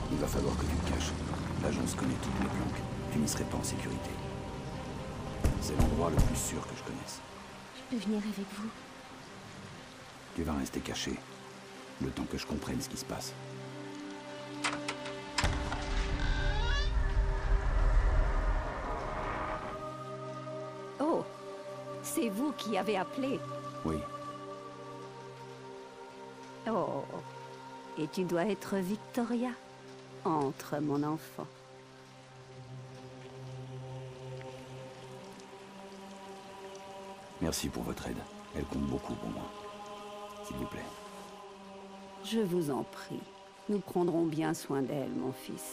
Il va falloir que tu te caches. L'agence connaît toutes mes planques. Tu n'y serais pas en sécurité. C'est l'endroit le plus sûr que je connaisse. Je peux venir avec vous? Tu vas rester caché, le temps que je comprenne ce qui se passe. Oh, c'est vous qui avez appelé? Oui, Oh, et tu dois être Victoria. Entre, mon enfant. merci pour votre aide. Elle compte beaucoup pour moi. S'il vous plaît. Je vous en prie. Nous prendrons bien soin d'elle, mon fils.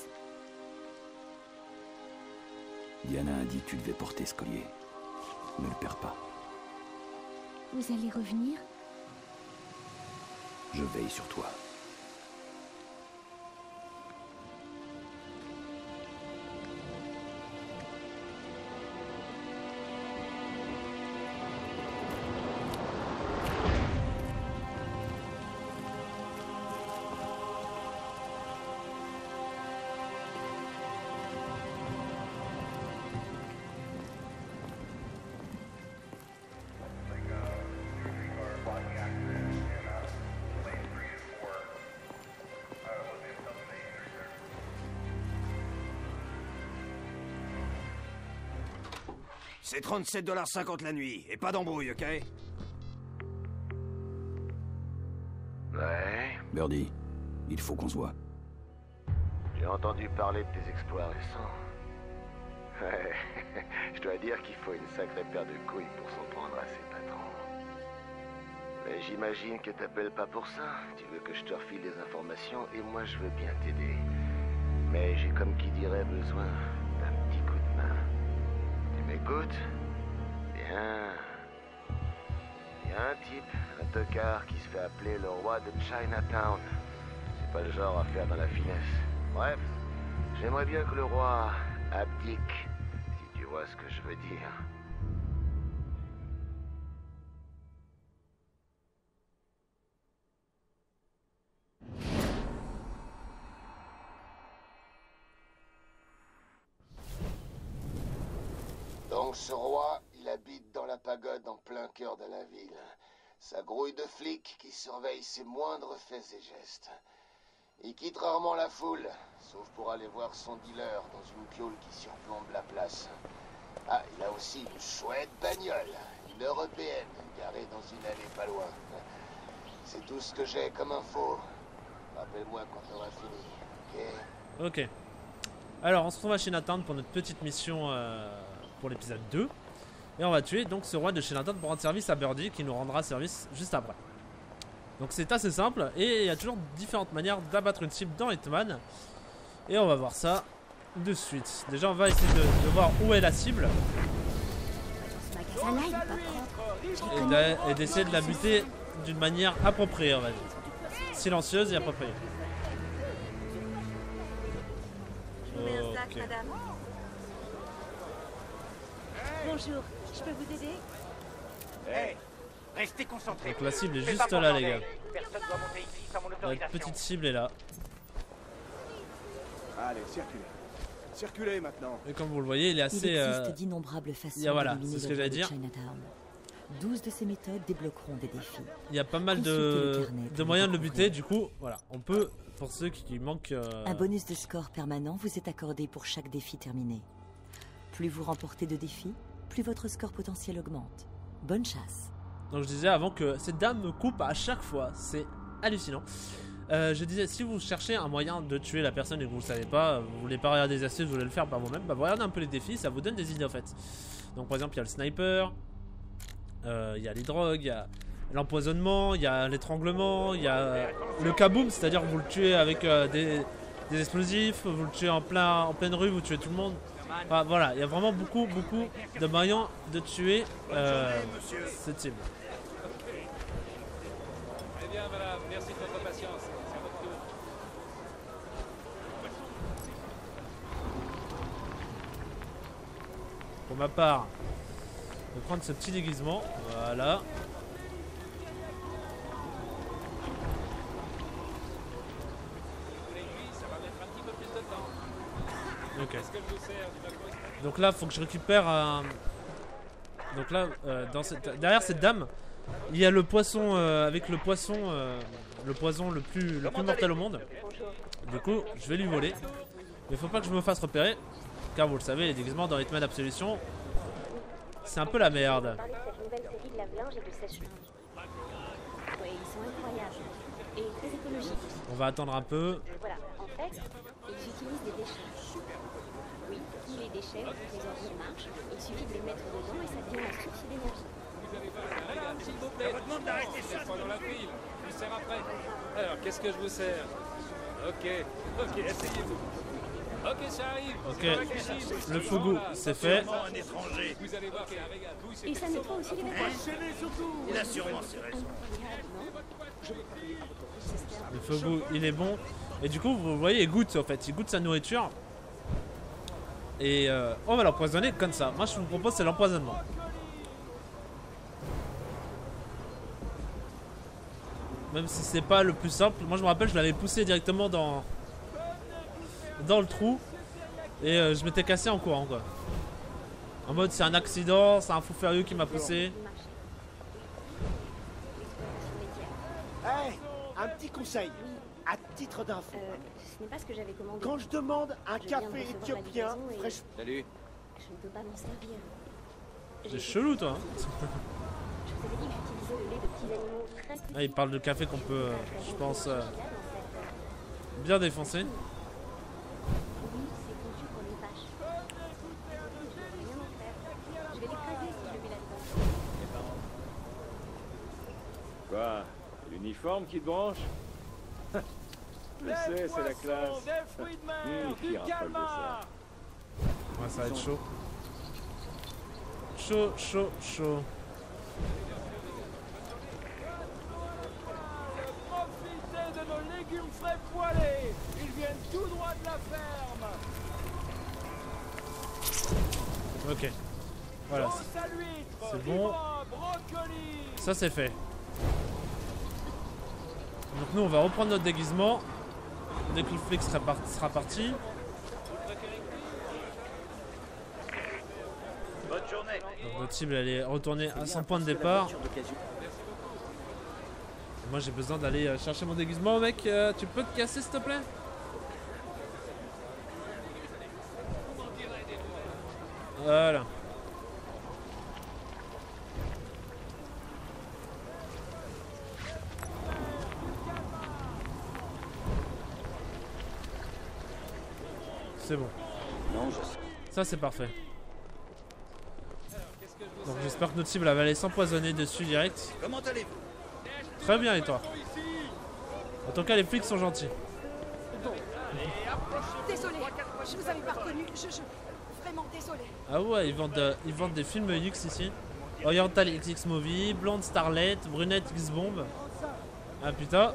Diana a dit que tu devais porter ce collier. Ne le perds pas. Vous allez revenir? Je veille sur toi. C'est 37,50 $ la nuit, et pas d'embrouille, ok? Ouais, Birdie, il faut qu'on se voit. j'ai entendu parler de tes exploits récents. Ouais, je dois dire qu'il faut une sacrée paire de couilles pour s'en prendre à ses patrons. Mais j'imagine que t'appelles pas pour ça. Tu veux que je te refile des informations et moi je veux bien t'aider. Mais j'ai comme qui dirait besoin d'un petit coup de main. Tu m'écoutes? Bien. Il y a un type, un tocard qui se fait appeler le roi de Chinatown. C'est pas le genre à faire dans la finesse. Bref, j'aimerais bien que le roi abdique, si tu vois ce que je veux dire. Donc ce roi, il habite dans la pagode en plein cœur de la ville. Sa grouille de flics qui surveille ses moindres faits et gestes. Il quitte rarement la foule, sauf pour aller voir son dealer dans une piole qui surplombe la place. Ah, il a aussi une chouette bagnole, une européenne, garée dans une allée pas loin. C'est tout ce que j'ai comme info. Rappelle-moi quand t'auras fini, ok? Ok. Alors, on se retrouve à Chinatown pour notre petite mission pour l'épisode 2. Et on va tuer donc ce roi de Chinatown pour rendre service à Birdie qui nous rendra service juste après. Donc c'est assez simple et il y a toujours différentes manières d'abattre une cible dans Hitman. Et on va voir ça de suite. Déjà on va essayer de voir où est la cible. Ce magasin-là, il est pas propre. Et d'essayer de la buter d'une manière appropriée, on va dire. Silencieuse et appropriée. Ok. Bonjour, je peux vous aider? Hey, restez concentrés. Donc la cible est Faites juste pas là pour les gars. bordel. Personne doit monter ici sans mon Notre autorisation. petite cible est là. Allez, circulez. Circulez maintenant. Et comme vous le voyez, il est Il assez... existe d'innombrables façons voilà, d'éliminer c'est ce les que j'allais rois de dire. Chinatown. 12 de ces méthodes débloqueront des défis. Il y a pas mal Consultez le de carnet pour moyens de le découvrir. buter, du coup, voilà. On peut, pour ceux qui manquent... Un bonus de score permanent vous est accordé pour chaque défi terminé. Plus vous remportez de défis, plus votre score potentiel augmente. Bonne chasse. Donc je disais avant que cette dame me coupe à chaque fois, c'est hallucinant. Je disais, si vous cherchez un moyen de tuer la personne et que vous ne savez pas, vous voulez pas regarder des astuces, vous voulez le faire par vous-même, bah vous regardez un peu les défis, ça vous donne des idées en fait. Donc par exemple, il y a le sniper, il y a les drogues, il y a l'empoisonnement, il y a l'étranglement, il y a le kaboom, c'est-à-dire que vous le tuez avec des explosifs, vous le tuez en pleine rue, vous tuez tout le monde. Enfin, voilà, il y a vraiment beaucoup de moyens de tuer cette cible. Eh bien, madame, merci de votre patience. C'est à votre tour. Pour ma part, je vais prendre ce petit déguisement. Voilà. Les nuits, ça va mettre un petit peu Ok. Qu'est-ce que je vous sers du McCoy? Donc là, faut que je récupère un. Donc là, derrière cette dame, il y a le poisson avec le poisson, le poison le plus mortel au monde. Du coup, je vais lui voler. Mais faut pas que je me fasse repérer, car vous le savez, les déguisements dans Hitman Absolution, c'est un peu la merde. Parler de cette nouvelle série de lave-linge et de sèche-linge. Oui, ils sont incroyables. Et très écologiques. On va attendre un peu. Voilà, en fait, ils utilisent des déchets. Oui, tous les déchets, les ordures marchent. Il suffit de les mettre dedans et ça devient la source d'énergie. Madame, s'il vous plaît. Demande d'arrêter ça. Dans la file. Je vous sers après. Alors, qu'est-ce que je vous sers? Ok, asseyez-vous. Ok, ça arrive. Ok, le fougou, c'est fait. Vous allez voir, c'est un régal. Oui, c'est Et ça nettoie aussi les vêtements. Il a sûrement ses raisons. Le fougou, il est bon. Et du coup, vous voyez, il goûte en fait. Il goûte sa nourriture. Et on va l'empoisonner comme ça. Moi, je vous propose, c'est l'empoisonnement. Même si c'est pas le plus simple. Moi, je me rappelle, je l'avais poussé directement dans le trou. Et je m'étais cassé en courant, quoi. En mode, c'est un accident, c'est un fou furieux qui m'a poussé. Hey, un petit conseil, à titre d'info. Ce n'est pas ce que j'avais commandé. Quand je demande un Je viens de café recevoir la éthiopien livraison et- fraîche... Salut. Je ne peux pas m'en servir. C'est chelou, toi. Hein. Je vous avais dit que j'utilisais le lait de petits animaux très petits. Ah, il parle de café qu'on peut, je pense, bien défoncer. Oui, c'est conçu pour les vaches. Je n'ai rien en faire. Je vais l'écraser si je le mets là-dedans. Quoi? L'uniforme qui te branche? Je sais, c'est la classe. Des fruits de mer, Qui du raffole de ça? calmar. Ouais, ça va être chaud. Chaud, chaud, chaud. Profitez de nos légumes frais poêlés. Ils viennent tout droit de la ferme. Ok. Voilà. Sauce à l'huître, C'est bon. vivre, brocoli. Ça, c'est fait. Donc nous, on va reprendre notre déguisement. Dès que le flic sera parti. Bonne journée. Donc notre cible, elle est retournée à son point de départ. Moi, j'ai besoin d'aller chercher mon déguisement, mec. Tu peux te casser, s'il te plaît? Voilà. C'est bon. Non, je sais. Ça, c'est parfait. Donc j'espère que notre cible elle va aller s'empoisonner dessus direct. Comment allez-vous? Très bien, et toi? En tout cas, les flics sont gentils. Désolé, je vous avais pas reconnu. Vraiment désolé. Ah ouais, ils vendent des films X ici. Oriental XX Movie, Blonde Starlet, Brunette X Bomb. Ah putain.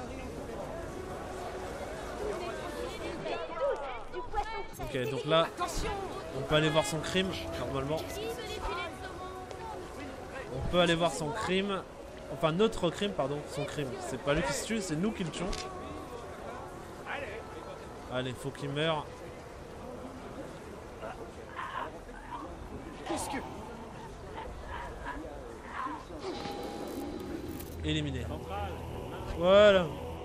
Ok, donc là, on peut aller voir son crime, normalement. On peut aller voir son crime. Enfin, notre crime, pardon. Son crime. C'est pas lui qui se tue, c'est nous qui le tuons. Allez, faut qu'il meure. Qu'est-ce que... Éliminé. Voilà.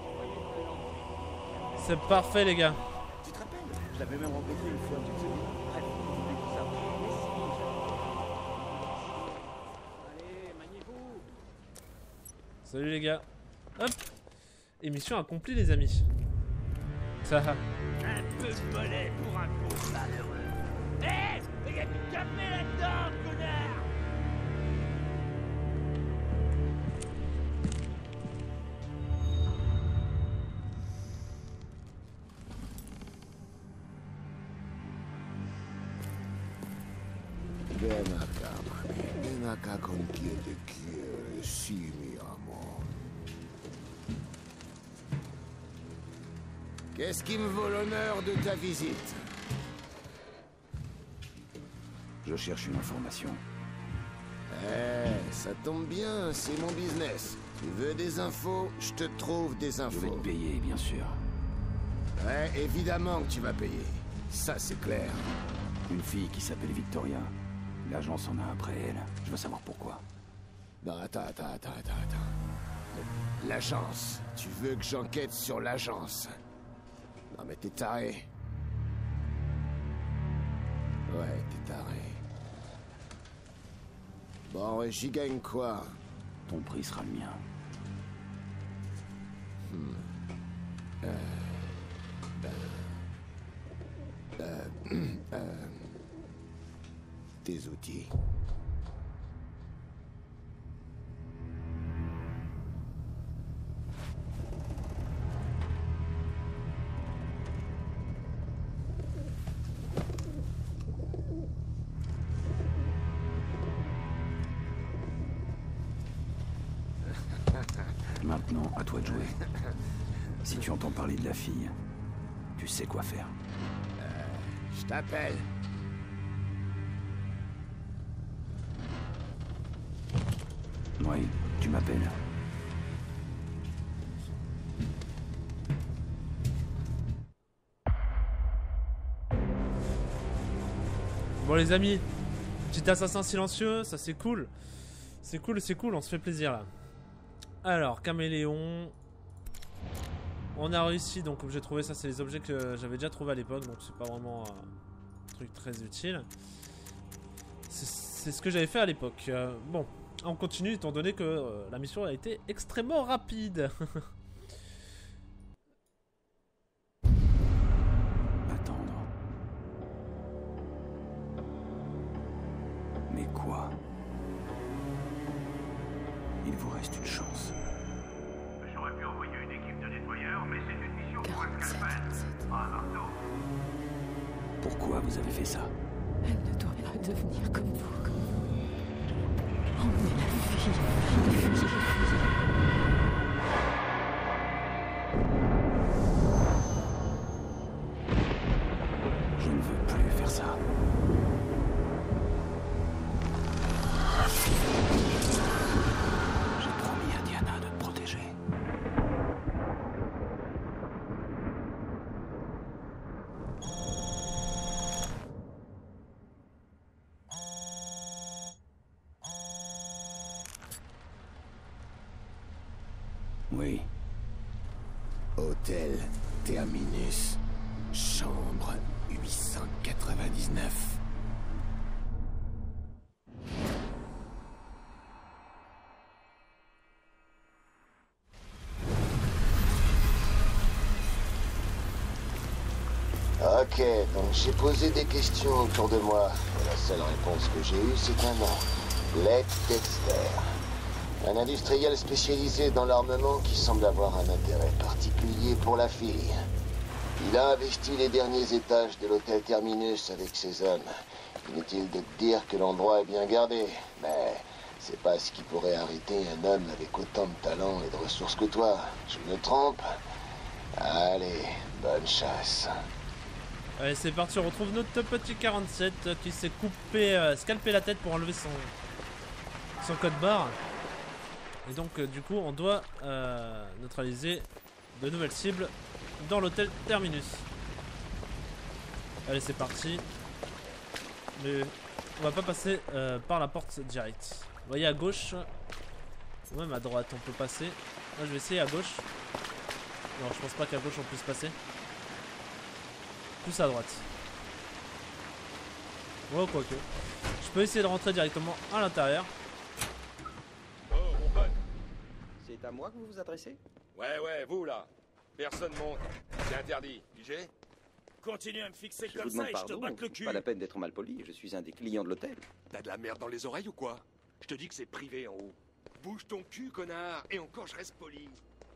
C'est parfait, les gars. Tu te rappelles? Je l'avais même rencontré une fois, tu te souviens? Bref, tout ça. Allez, maniez-vous. Salut, les gars. Hop. Émission accomplie, les amis. Ça. Un peu de mollet pour un pauvre malheureux. Hé, il y a du café là-dedans, connard! Ven acá con quien te quiere, sí, mi amor. Qu'est-ce qui me vaut l'honneur de ta visite? Je cherche une information. Ça tombe bien, c'est mon business. Tu veux des infos, je te trouve des Je vais infos. te payer, bien sûr. Ouais, évidemment que tu vas payer. Ça, c'est clair. Une fille qui s'appelle Victoria. L'agence en a après elle. Je veux savoir pourquoi. Non, attends. L'agence. Tu veux que j'enquête sur l'agence? Non, mais t'es taré. Ouais, t'es taré. Bon, j'y gagne quoi? Ton prix sera le mien. Tes outils. Maintenant, à toi de jouer. Si tu entends parler de la fille, tu sais quoi faire. Je t'appelle. Oui, tu m'appelles. Bon les amis, petit assassin silencieux, ça c'est cool. C'est cool, on se fait plaisir là. Alors, caméléon. On a réussi, donc comme j'ai trouvé ça, c'est les objets que j'avais déjà trouvé à l'époque, donc c'est pas vraiment un truc très utile. C'est ce que j'avais fait à l'époque. Bon, on continue étant donné que la mission a été extrêmement rapide. Attendre. Mais quoi? Il vous reste une chance. J'aurais pu envoyer une équipe de nettoyeurs, mais c'est une mission pour un scalpel, pas un marteau. Pourquoi vous avez fait ça? Elle ne doit pas devenir comme vous. Emmenez la fille. Je ne veux plus faire ça. J'ai promis à Diana de te protéger. Oui. Hôtel Terminus. Chambre 899. Ok, donc j'ai posé des questions autour de moi. Et la seule réponse que j'ai eue, c'est un nom. Led Dexter. Un industriel spécialisé dans l'armement qui semble avoir un intérêt particulier pour la fille. Il a investi les derniers étages de l'hôtel Terminus avec ses hommes. Inutile de te dire que l'endroit est bien gardé, mais c'est pas ce qui pourrait arrêter un homme avec autant de talent et de ressources que toi. Je me trompe? Allez, bonne chasse. Allez, c'est parti, on retrouve notre petit 47 qui s'est coupé, scalpé la tête pour enlever son code barre. Et donc, du coup, on doit neutraliser de nouvelles cibles dans l'hôtel Terminus. Allez, c'est parti. Mais on va pas passer par la porte directe. Vous voyez à gauche, ou même à droite, on peut passer. Moi, je vais essayer à gauche. Non, je pense pas qu'à gauche on puisse passer. Plus à droite. Ouais, quoique. Je peux essayer de rentrer directement à l'intérieur. Oh, mon pote. C'est à moi que vous vous adressez? Ouais, vous là. Personne monte. C'est interdit. Pigé? Continue à me fixer Je comme vous demande ça et je te pardon, batte le cul. pas la peine d'être mal poli, je suis un des clients de l'hôtel. T'as de la merde dans les oreilles ou quoi? Je te dis que c'est privé en haut. Bouge ton cul, connard, et encore je reste poli.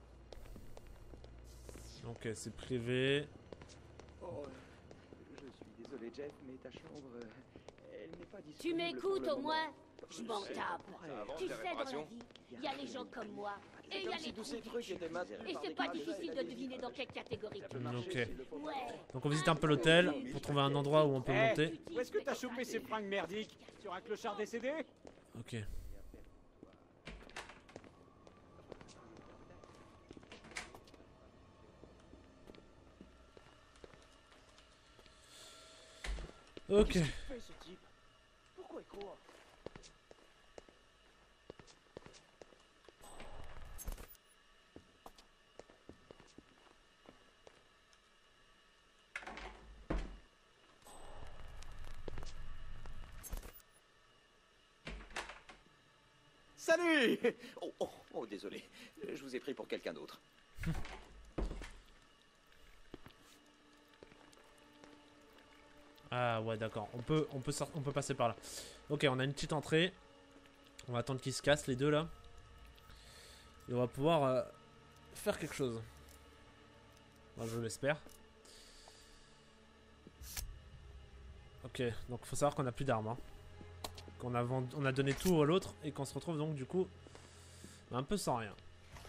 Ok, c'est privé. Oh, je suis désolé Jeff, mais ta chambre, elle n'est pas disponible. Tu m'écoutes pour le au moins? moment. Je m'en tape. Tu sais, dans la vie, il y a les gens comme moi. Et il y a les tous ces trous trucs du étaient cul. maintenus Et par c'est des pas gradés, difficile la de deviner dans quelle catégorie tu es. Ok. Ouais. Donc on visite un peu l'hôtel pour trouver un endroit où on peut monter. Où est-ce que t'as chopé ces fringues merdiques? Sur un clochard décédé? Ok. Ok. Qu'est-ce qu'il fait, ce type? Pourquoi il court? Salut! Oh, désolé. Je vous ai pris pour quelqu'un d'autre. Ah ouais, d'accord. On peut passer par là. Ok, on a une petite entrée. On va attendre qu'ils se cassent les deux là. Et on va pouvoir faire quelque chose. Moi, je l'espère. Ok, donc faut savoir qu'on a plus d'armes. Hein. On a donné tout à l'autre et qu'on se retrouve donc du coup un peu sans rien.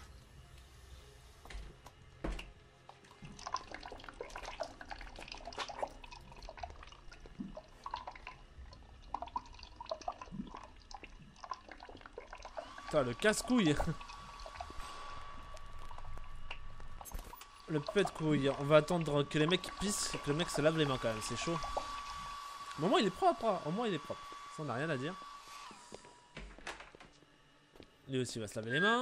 Putain, le casse-couille. Le pète-couille. On va attendre que les mecs pissent, que le mec se lave les mains quand même, c'est chaud. Mais au moins il est propre, hein. Au moins il est propre. Ça, on n'a rien à dire. Lui aussi va se laver les mains.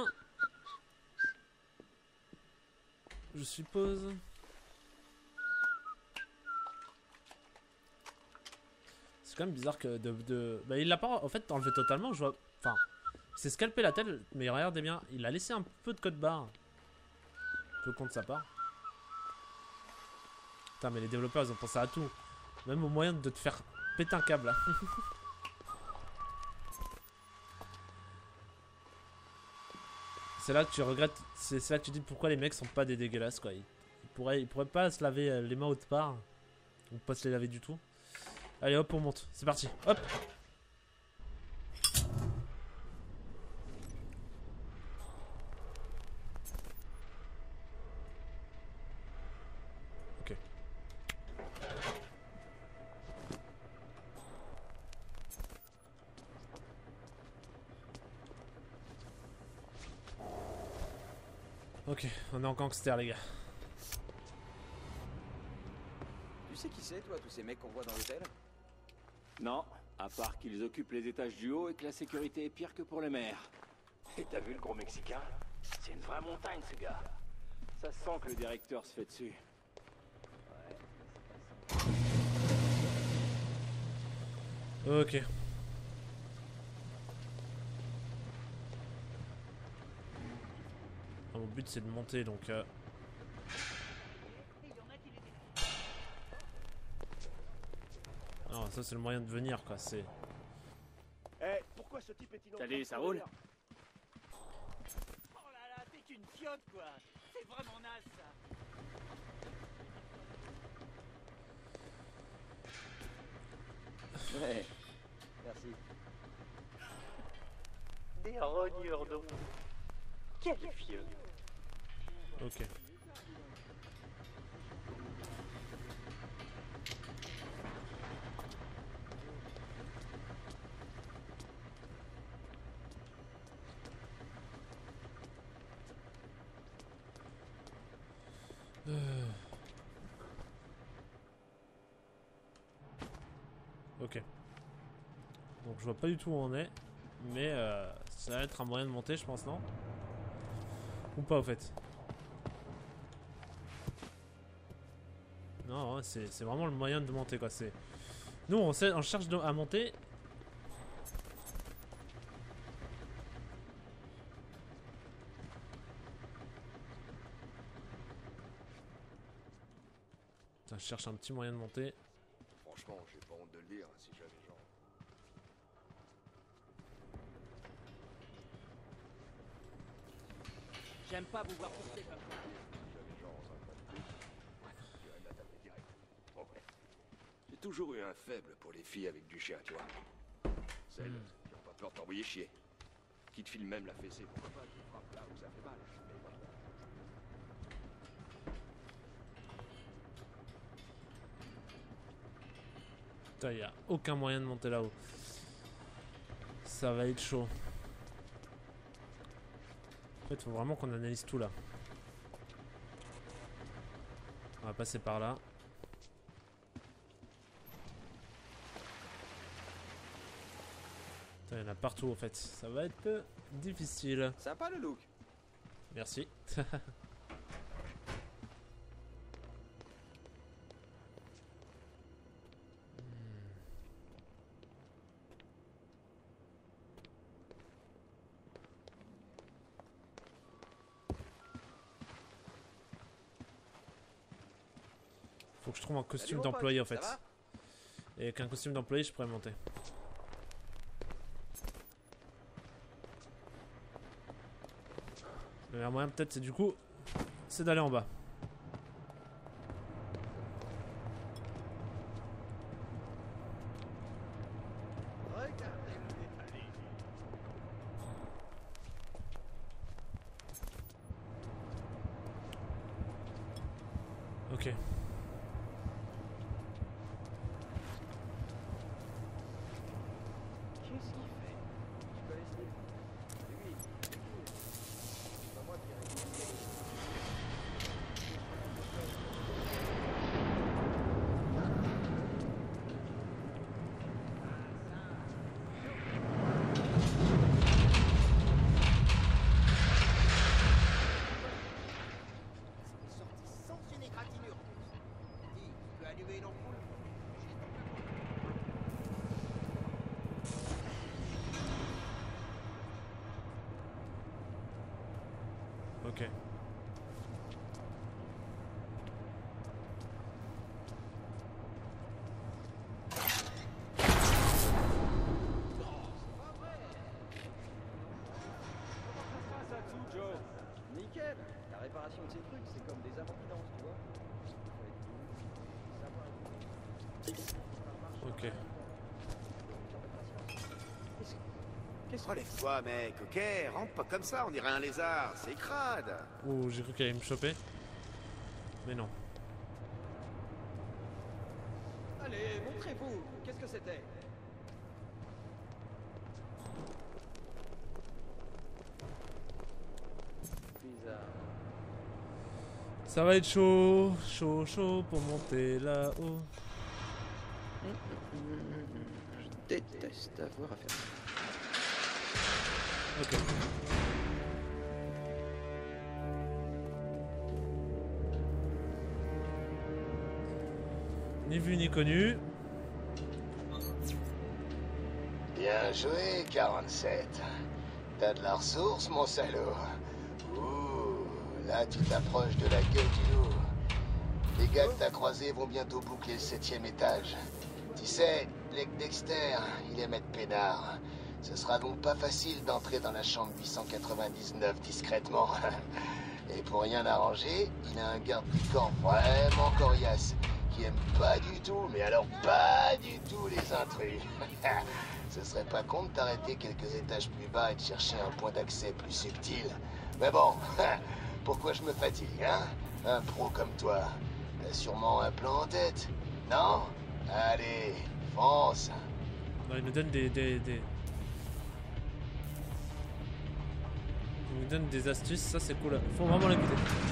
Je suppose. C'est quand même bizarre que Bah il l'a pas en fait enlevé totalement, je vois. Enfin, il s'est scalpé la tête, mais regardez bien, il a laissé un peu de code barre. Un peu con de sa part. Putain, mais les développeurs ils ont pensé à tout. Même au moyen de te faire péter un câble là. C'est là que tu regrettes, c'est là que tu dis pourquoi les mecs sont pas des dégueulasses quoi. Ils pourraient pas se laver les mains autre part. Ou pas se les laver du tout. Allez hop on monte, c'est parti, hop. Ok. Ok, on est en gangster les gars. Tu sais qui c'est, toi, tous ces mecs qu'on voit dans l'hôtel? Non, à part qu'ils occupent les étages du haut et que la sécurité est pire que pour les maires. Et t'as vu le gros Mexicain? C'est une vraie montagne, ce gars. Ça sent que le directeur se fait dessus. Ok. Mon but c'est de monter donc non, ça c'est le moyen de venir quoi, c'est... Eh, pourquoi ce type est inondé? Salut, ça roule? Oh là là, t'es une fiotte quoi. C'est vraiment naze ça. Ouais, merci. Des rognures d'eau. Quel vieux. Ok. Ok. Donc je vois pas du tout où on est. Mais ça va être un moyen de monter je pense, non? Ou pas au fait? Non, c'est vraiment le moyen de monter quoi. C'est nous on cherche à monter. Putain, je cherche un petit moyen de monter. Franchement, j'ai pas honte de le dire, si j'avais genre... J'aime pas vous voir pousser comme ça. J'avais genre un peu de plus. Ouais, j'irais me la taper direct. Bon, bref. J'ai toujours eu un faible pour les filles avec du chien, tu vois. Celles qui ont pas peur de t'envoyer chier. Qui te filent même la fessée, pourquoi pas, qui te frappent là où ça fait mal. Mais bon. Putain, y a aucun moyen de monter là-haut. Ça va être chaud. En fait, faut vraiment qu'on analyse tout là. On va passer par là. Il y en a partout en fait. Ça va être difficile. Sympa le look. Merci. Faut que je trouve un costume d'employé en fait. Et avec un costume d'employé, je pourrais monter. Le meilleur moyen peut-être c'est du coup, c'est d'aller en bas. Ok. Qu'est-ce qu'il fait? Je peux essayer. Lui, c'est pas moi qui ai récupéré. Sans une égratignure. Dis, tu peux allumer une ampoule? Ok. Nickel. La réparation de ces trucs, c'est comme des ambulances, tu vois. Ok. Relève-toi, mec, ok? Rentre pas comme ça, on dirait un lézard, c'est crade. Ouh, j'ai cru qu'elle allait me choper. Mais non. Allez, montrez-vous. Qu'est-ce que c'était? Bizarre. Ça va être chaud, chaud pour monter là-haut. Je déteste avoir à faire ça. Ok. Ni vu ni connu. Bien joué, 47. T'as de la ressource, mon salaud. Ouh, là tu t'approches de la gueule du loup. Les gars que t'as croisés vont bientôt boucler le 7e étage. Tu sais, Blake Dexter, il aime être peinard. Ce sera donc pas facile d'entrer dans la chambre 899 discrètement. Et pour rien arranger, il a un garde du corps vraiment coriace, qui aime pas du tout, mais alors pas du tout les intrus. Ce serait pas con de t'arrêter quelques étages plus bas et de chercher un point d'accès plus subtil. Mais bon, pourquoi je me fatigue, hein? Un pro comme toi, t'as sûrement un plan en tête, non? Allez, fonce. Non, il nous donne des... Il nous donne des astuces, ça c'est cool. Faut vraiment l'écouter.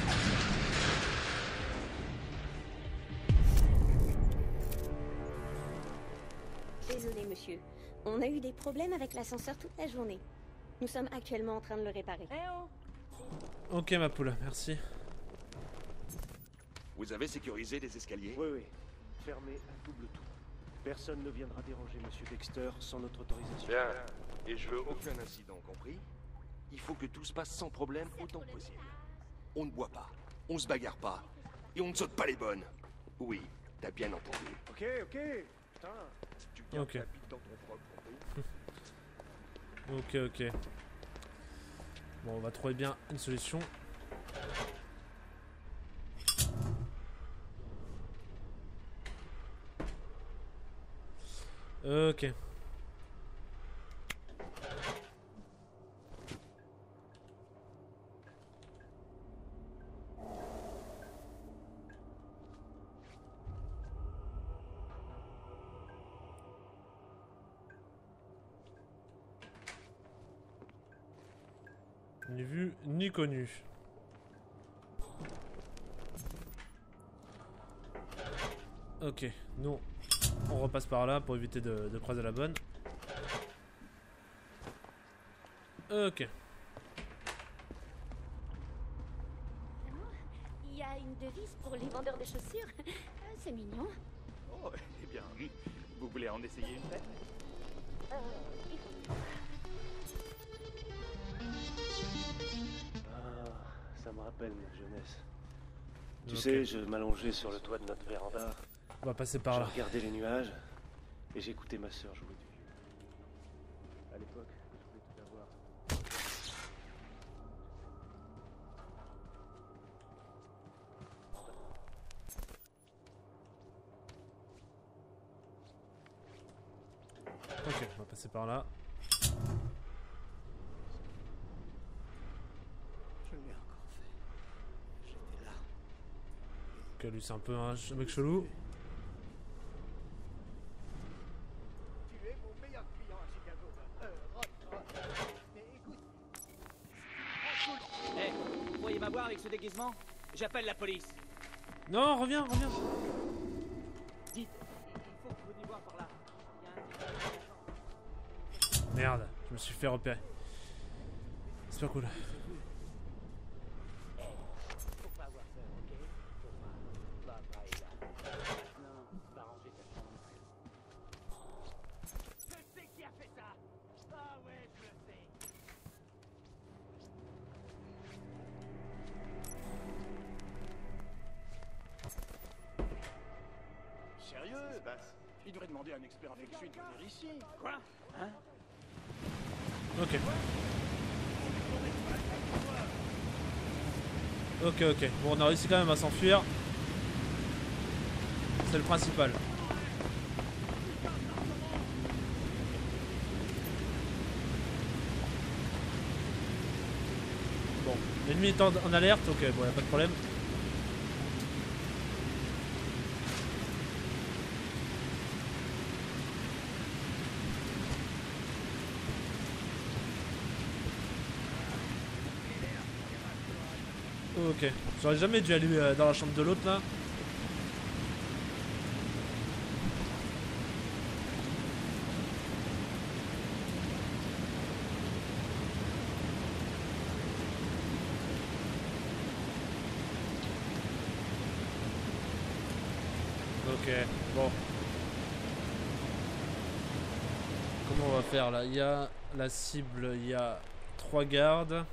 Désolé, monsieur. On a eu des problèmes avec l'ascenseur toute la journée. Nous sommes actuellement en train de le réparer. Ok ma poule, merci. Vous avez sécurisé les escaliers? Oui, oui. Fermé à double tour. Personne ne viendra déranger Monsieur Dexter sans notre autorisation. Bien. Et je veux aucun incident, compris? Il faut que tout se passe sans problème autant que possible. On ne boit pas, on se bagarre pas, et on ne saute pas les bonnes. Oui, t'as bien entendu. Ok, ok. Putain. Tu gardes ta bite dans ton froc, compris? Ok. Bon, on va trouver bien une solution. Ok. Ni vu, ni connu. Ok, nous, on repasse par là pour éviter de croiser la bonne. Ok. Il y a une devise pour les vendeurs de chaussures. C'est mignon. Oh, eh bien, vous voulez en essayer une tête? Ça me rappelle ma jeunesse. Tu Ok. sais, je m'allongeais sur le toit de notre véranda. On va passer par là. Je regardais les nuages et j'écoutais ma sœur jouer du violon. À l'époque, je voulais tout avoir. Ok, on va passer par là. Je l'ai encore fait. J'étais là. Ok, lui c'est un peu un mec chelou. Tu es mon meilleur client à Chicago. Mais écoute. Hé, vous pourriez m'avoir avec ce déguisement? J'appelle la police. Non, reviens. Dites, il faut que vous veniez voir par là. Il y a un petit agent. Merde, je me suis fait repérer. C'est pas cool. Faut pas avoir peur, ok? Faut pas parler là. Maintenant, va ranger ta chambre. Je sais qui a fait ça! Ah ouais, je le sais! Sérieux, Bass? Il devrait demander à un expert avec lui de venir ici. Quoi? Hein? Ok. Ok. Bon, on a réussi quand même à s'enfuir. C'est le principal. Bon, l'ennemi est en alerte, ok, bon, y'a pas de problème. Ok, j'aurais jamais dû aller dans la chambre de l'autre là. Ok, bon. Comment on va faire là? Il y a la cible, il y a 3 gardes.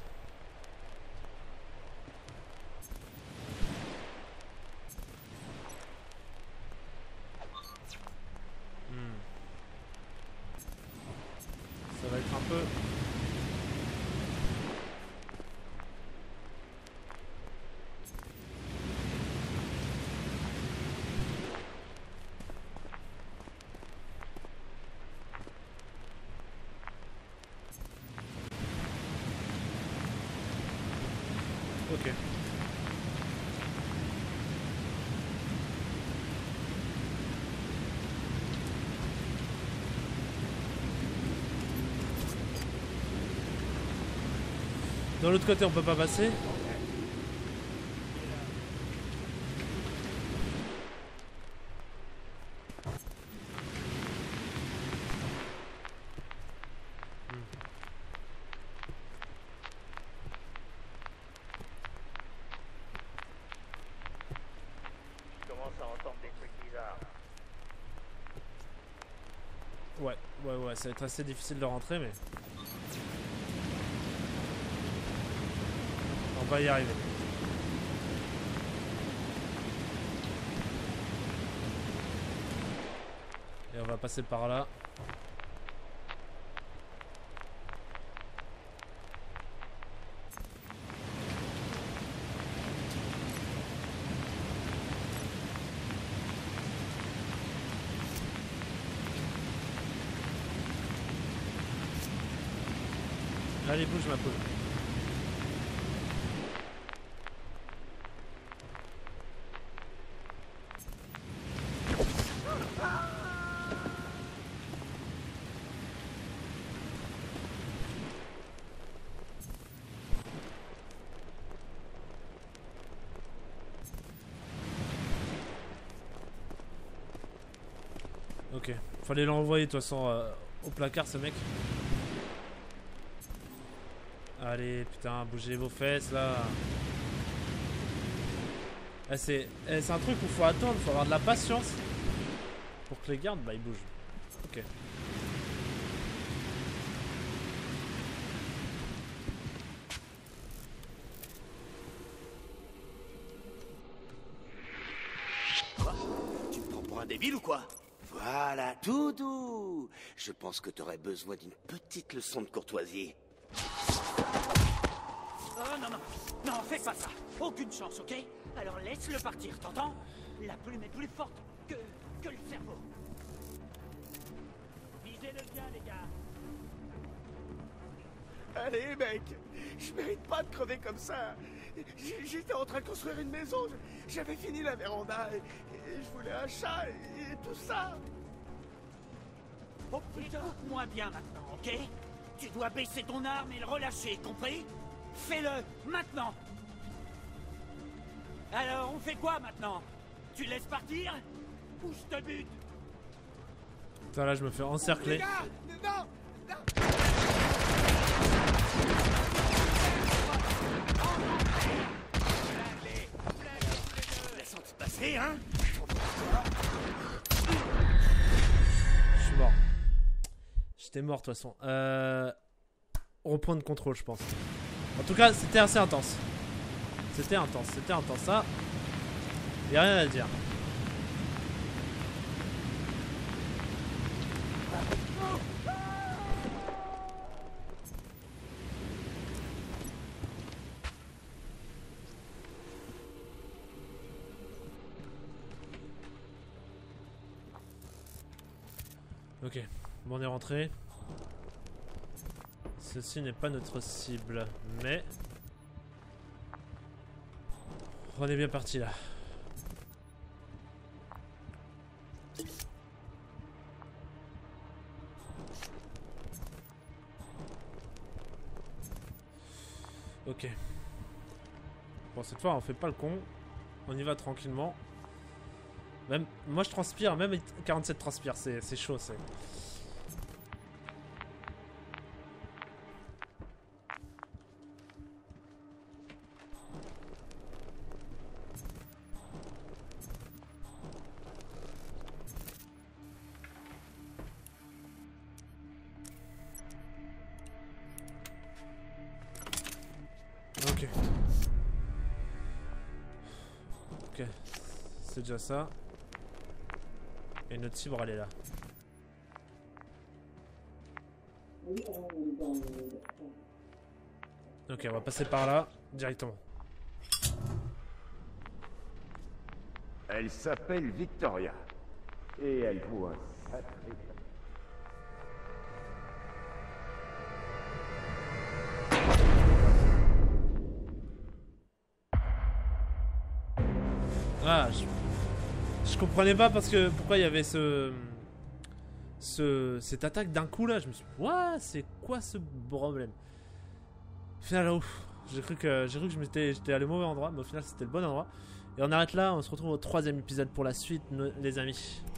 Ça va être un peu... Ok. De l'autre côté, on peut pas passer. Je commence à entendre des trucs bizarres. Ouais, ça va être assez difficile de rentrer, mais... On va y arriver. Et on va passer par là. Allez, bouge ma poule. Ok, fallait l'envoyer de toute façon au placard ce mec. Allez, putain, bougez vos fesses là. C'est un truc où faut attendre, faut avoir de la patience pour que les gardes, bah ils bougent. Ok. Quoi? Tu me prends pour un débile ou quoi? Voilà, tout doux. Je pense que t'aurais besoin d'une petite leçon de courtoisie. Oh non, non, non, fais pas ça. Aucune chance, ok? Alors laisse-le partir, t'entends? La plume est plus forte que le cerveau. Visez-le bien, les gars. Allez, mec, je mérite pas de crever comme ça. J'étais en train de construire une maison, j'avais fini la véranda et je voulais un chat et tout ça. Oh putain, écoute-moi bien maintenant, ok? Tu dois baisser ton arme et le relâcher, compris? Fais-le, maintenant! Alors, on fait quoi maintenant? Tu laisses partir? Ou je te bute? Putain, là, je me fais encercler. Les gars, non, non. Laisse-en te passer, hein? Je suis mort. J'étais mort de toute façon. Reprendre contrôle, je pense. En tout cas, c'était assez intense. C'était intense, ça. Y'a rien à dire. Ok, bon, on est rentré. Ceci n'est pas notre cible, mais on est bien parti là. Ok. Bon, cette fois on fait pas le con. On y va tranquillement. Même moi je transpire, même 47 transpire, c'est chaud, c'est. Ok. Ok. C'est déjà ça. Et notre cible, elle est là. Ok, on va passer par là, directement. Elle s'appelle Victoria. Et elle vaut un sacré... Ah, je comprenais pas parce que pourquoi il y avait cette attaque d'un coup là. Je me suis dit, ouais, c'est quoi ce problème? Au final, là, j'ai cru que j'étais allé au mauvais endroit, mais au final c'était le bon endroit. Et on arrête là, on se retrouve au 3e épisode pour la suite, les amis.